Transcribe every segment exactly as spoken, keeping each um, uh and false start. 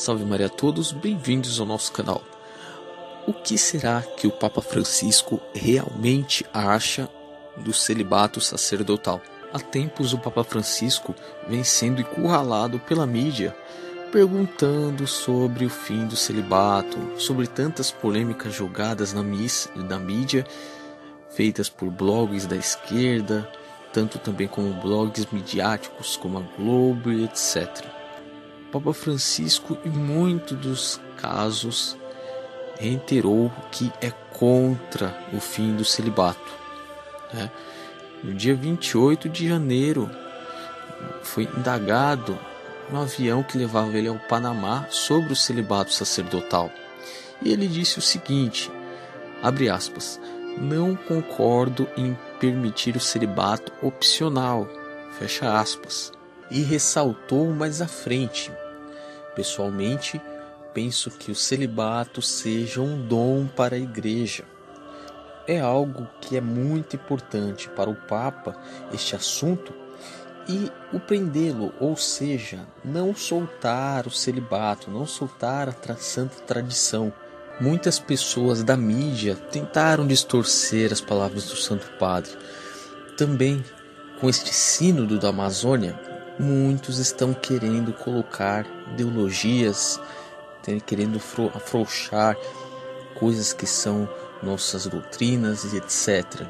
Salve Maria a todos, bem-vindos ao nosso canal. O que será que o Papa Francisco realmente acha do celibato sacerdotal? Há tempos o Papa Francisco vem sendo encurralado pela mídia, perguntando sobre o fim do celibato, sobre tantas polêmicas jogadas na, miss, na mídia, feitas por blogs da esquerda, tanto também como blogs midiáticos como a Globo e etcétera. Papa Francisco, em muitos dos casos, reiterou que é contra o fim do celibato. Né? No dia vinte e oito de janeiro, foi indagado no avião que levava ele ao Panamá sobre o celibato sacerdotal. E ele disse o seguinte, abre aspas, não concordo em permitir o celibato opcional, fecha aspas. E ressaltou mais à frente, pessoalmente, penso que o celibato seja um dom para a Igreja. É algo que é muito importante para o Papa, este assunto, e o prendê-lo, ou seja, não soltar o celibato, não soltar a tra- santa tradição. Muitas pessoas da mídia tentaram distorcer as palavras do Santo Padre. Também, com este sínodo da Amazônia, muitos estão querendo colocar ideologias, querendo afrouxar coisas que são nossas doutrinas e etcétera.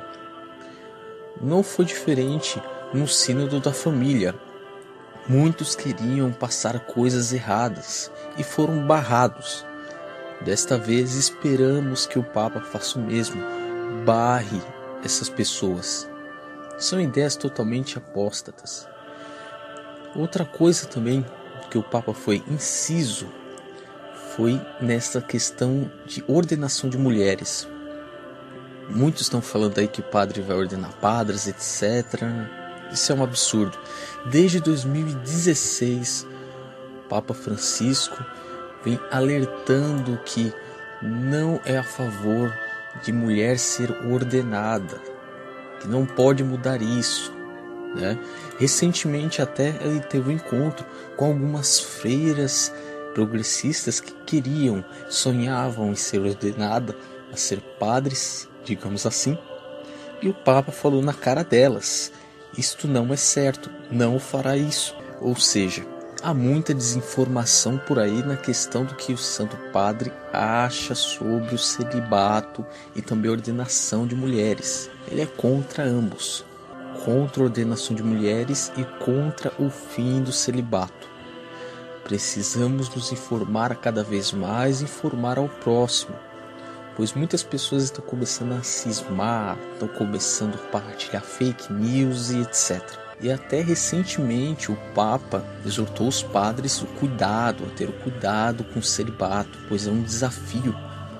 Não foi diferente no sínodo da família. Muitos queriam passar coisas erradas e foram barrados. Desta vez esperamos que o Papa faça o mesmo, barre essas pessoas. São ideias totalmente apóstatas. Outra coisa também que o Papa foi inciso foi nessa questão de ordenação de mulheres. Muitos estão falando aí que o padre vai ordenar padres, etcétera. Isso é um absurdo. Desde dois mil e dezesseis, o Papa Francisco vem alertando que não é a favor de mulher ser ordenada, que não pode mudar isso. Né? Recentemente até ele teve um encontro com algumas freiras progressistas que queriam, sonhavam em ser ordenada a ser padres, digamos assim, e o Papa falou na cara delas, isto não é certo, não fará isso. Ou seja, há muita desinformação por aí na questão do que o Santo Padre acha sobre o celibato e também a ordenação de mulheres. Ele é contra ambos. Contra a ordenação de mulheres e contra o fim do celibato. Precisamos nos informar cada vez mais e informar ao próximo, pois muitas pessoas estão começando a cismar, estão começando a compartilhar fake news e etcétera. E até recentemente o Papa exortou os padres o cuidado, a ter o cuidado com o celibato, pois é um desafio.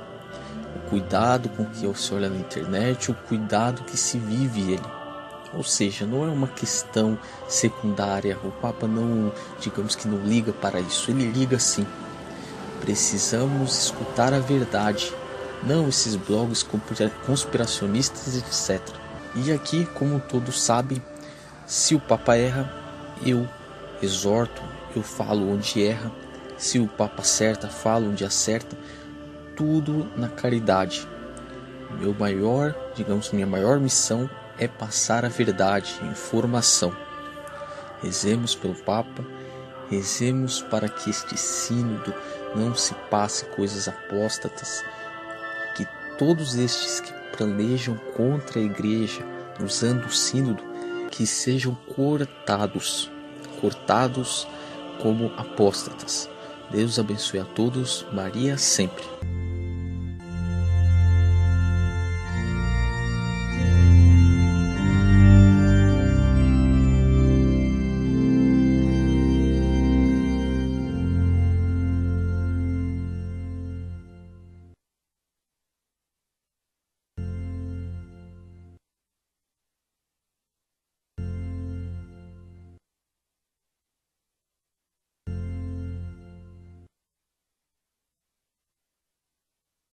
O cuidado com o que se olha na internet, o cuidado que se vive ele. Ou seja, não é uma questão secundária, o Papa não, digamos que não liga para isso, ele liga sim. Precisamos escutar a verdade, não esses blogs conspiracionistas, etcétera. E aqui, como todos sabem, se o Papa erra, eu exorto, eu falo onde erra, se o Papa acerta, falo onde acerta, tudo na caridade. Meu maior, digamos, minha maior missão é passar a verdade, informação. Rezemos pelo Papa, rezemos para que este sínodo não se passe coisas apóstatas, que todos estes que planejam contra a Igreja, usando o sínodo, que sejam cortados, cortados como apóstatas. Deus abençoe a todos, Maria sempre.